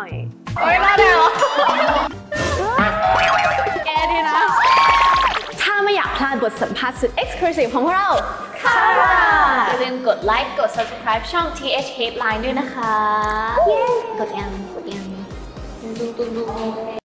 น่อยเฮ้ยน่าได้เหรอแกดีนะถ้าไม่อยากพลาดบทสัมภาษณ์สุด exclusive ของพวกเราค่ะอย่าลืมกดไลค์กด subscribe ช่อง TH Headline ด้วยนะคะกดยัง